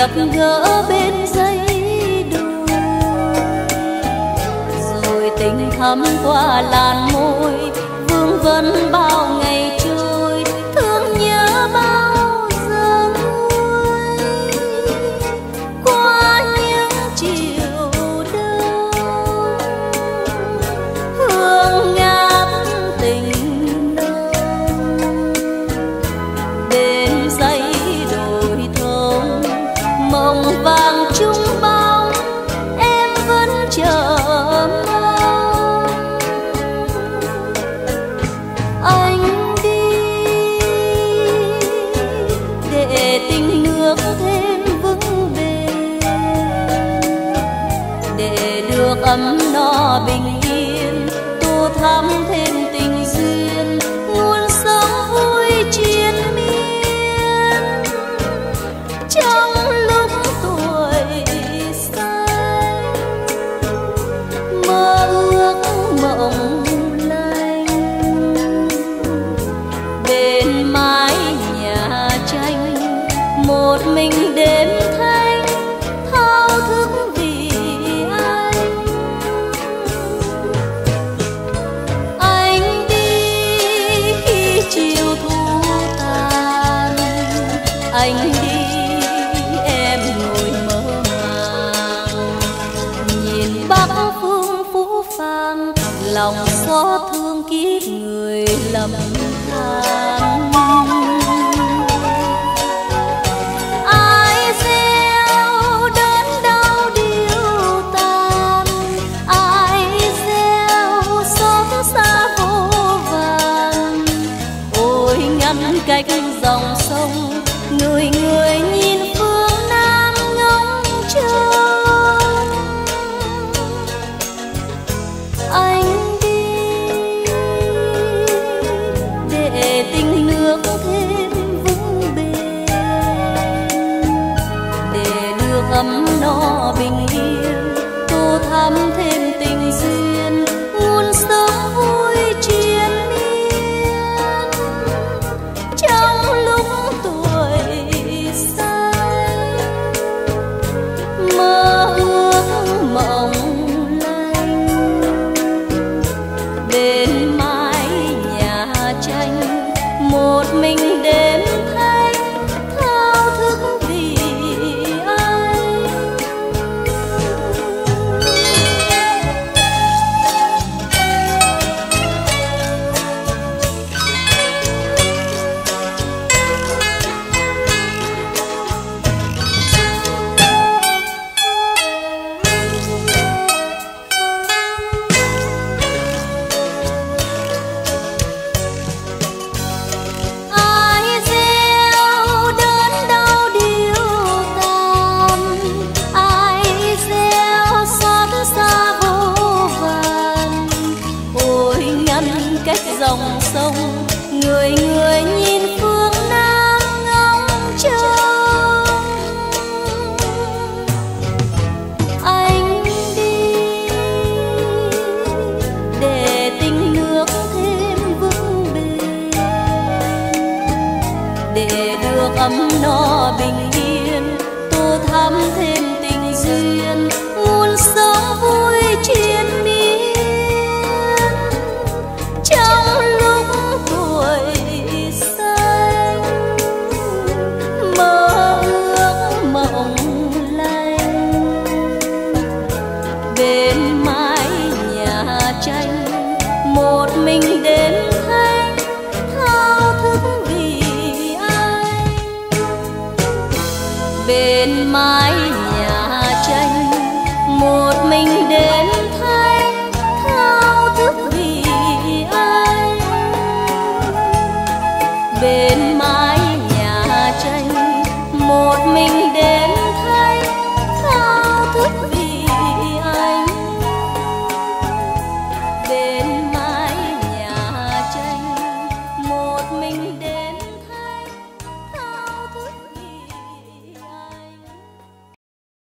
gặp gỡ bên dây đôi, rồi tình thắm qua làn môi, vương vấn bao ngày trôi, thương nhớ bao giờ nguôi. Qua những chiều đông hương ngát tình nồng, bên dãy đồi thông mộng vàng chung bóng, em vẫn chờ mong. Anh đi để tình nước thêm vững bền, để được ấm no bình yên, tô thắm thêm tình duyên, nguồn sống vui triền miên. Trong lúc tuổi xanh mơ ước mộng lành, bên mái nhà tranh một mình đêm thanh thao thức vì anh. Anh đi khi chiều thu tàn, anh đi em ngồi mơ màng, nhìn bắc phương phũ phàng, lòng xót thương kiếp người lầm than. Ai gieo đớn đau điêu tàn, ai gieo xót xa vô vàn. Ôi ngăn cách dòng sông, người người nhìn phương Nam ngóng trông. Anh đi để tình nước thêm vững bền, để được ấm no bình yên, tô thắm thêm tình duyên, nguồn sống vui triền miên. Trong lúc tuổi xanh mơ ước mộng lành, bên mái nhà tranh một mình đêm thanh thao thức vì anh. Ai gieo đớn đau điêu tàn, ai gieo xót xa vô vàn. Ôi ngăn cách dòng sông, người người nhìn phương Nam ngóng trông. Anh đi để tình nước thêm vững bền, để được ấm no bình yên, tô thắm thêm tình duyên, nguồn sống vui triền miên. Trong lúc tuổi xanh mơ ước mộng lành, bên mái nhà tranh một mình đêm thanh thao thức vì anh. Bên mái